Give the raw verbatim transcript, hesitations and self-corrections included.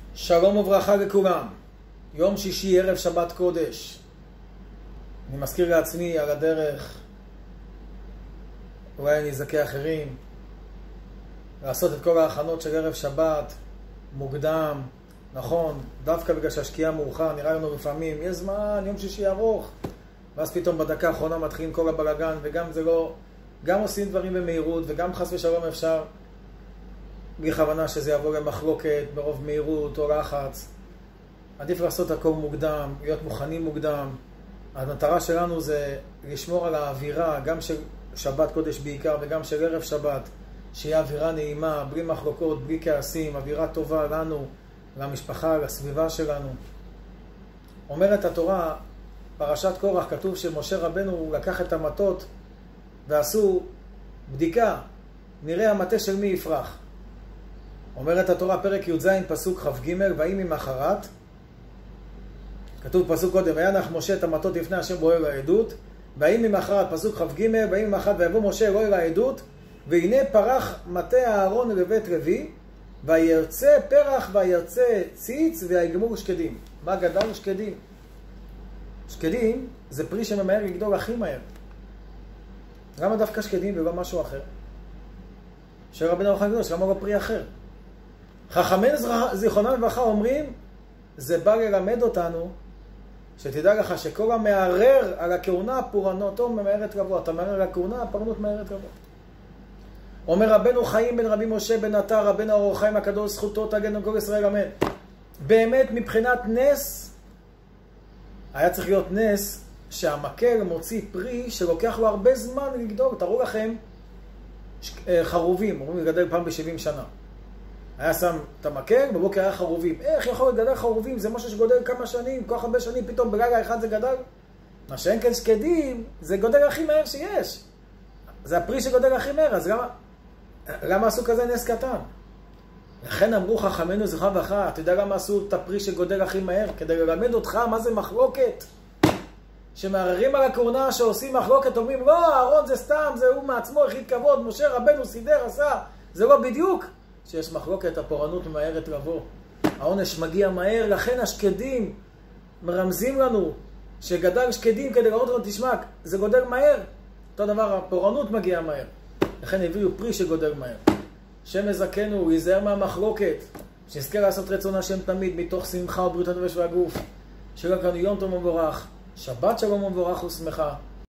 שלום וברכה לכולם. יום שישי ערב שבת קודש. אני מזכיר לעצמי על הדרך, אולי אני אזכה אחרים, לעשות את כל ההכנות של ערב שבת מוקדם, נכון, דווקא בגלל שהשקיעה מאוחר, נראה לנו לפעמים, יש זמן, יום שישי ארוך, ואז פתאום בדקה האחרונה מתחילים כל הבלגן, וגם זה לא, גם עושים דברים במהירות, וגם חס ושלום אפשר, בלי כוונה שזה יבוא למחלוקת ברוב מהירות או לחץ. עדיף לעשות הכל מוקדם, להיות מוכנים מוקדם. המטרה שלנו זה לשמור על האווירה, גם של שבת קודש בעיקר וגם של ערב שבת, שיהיה אווירה נעימה, בלי מחלוקות, בלי כעסים, אווירה טובה לנו, למשפחה, לסביבה שלנו. אומרת התורה, פרשת קורח, כתוב שמשה רבנו לקח את המטות ועשו בדיקה, נראה המטה של מי יפרח. אומרת התורה, פרק י"ז, פסוק כ"ג, ויהי ממחרת, כתוב פסוק קודם, וינח משה את המטות לפני השם באוהל העדות, ויהי ממחרת, פסוק כ"ג, ויהי ממחרת, ויבוא משה אל אוהל העדות, והנה פרח מטה הארון לבית לוי, וירצה פרח וירצה ציץ, ויגמור שקדים. מה גדל שקדים? שקדים זה פרי שממהר לגדול הכי מהר. למה דווקא שקדים ולא משהו אחר? שרבנו יוחנן הקדוש, למה לא פרי אחר? חכמינו זיכרונם לברכה אומרים, זה בא ללמד אותנו, שתדע לך שכל המערער על הכהונה, פורענותו ממהרת לבוא. אתה מערער על הכהונה, הפורענות ממהרת לבוא. אומר רבנו חיים בן רבי משה בן עטר, רבנו אור החיים הקדוש, זכותו תגן על כל ישראל אמן. באמת מבחינת נס, היה צריך להיות נס שהמקל מוציא פרי שלוקח לו הרבה זמן לגדול. תראו לכם חרובים, אומרים לגדל פעם ב-שבעים שנה. היה שם את המקל, בבוקר היה חרובים. איך יכול לגדל חרובים? זה משהו שגודל כמה שנים, כל כך הרבה שנים, פתאום ברגע אחד זה גדל. מה שאין כן שקדים, זה גודל הכי מהר שיש. זה הפרי שגודל הכי מהר, אז למה, למה עשו כזה נס קטן? לכן אמרו חכמינו זכרם לברכה, אתה יודע למה עשו את הפרי שגודל הכי מהר? כדי ללמד אותך מה זה מחלוקת. שמערערים על הכהונה, שעושים מחלוקת, אומרים, לא, אהרון זה סתם, זה הוא מעצמו, החליט כבוד, משה רבנו סידר, עשה, זה לא בדיוק. שיש מחלוקת, הפורענות ממהרת לבוא. העונש מגיע מהר, לכן השקדים מרמזים לנו שגדל שקדים כדי לראות לנו, תשמע, זה גודל מהר. אותו דבר, הפורענות מגיע מהר. לכן הביאו פרי שגודל מהר. שם מזכנו, ייזהר מהמחלוקת, שנזכה לעשות רצון השם תמיד, מתוך שמחה ובריאות הנפש והגוף. שיהיה כאן יום טוב ומבורך, שבת שלום ומבורך ושמחה.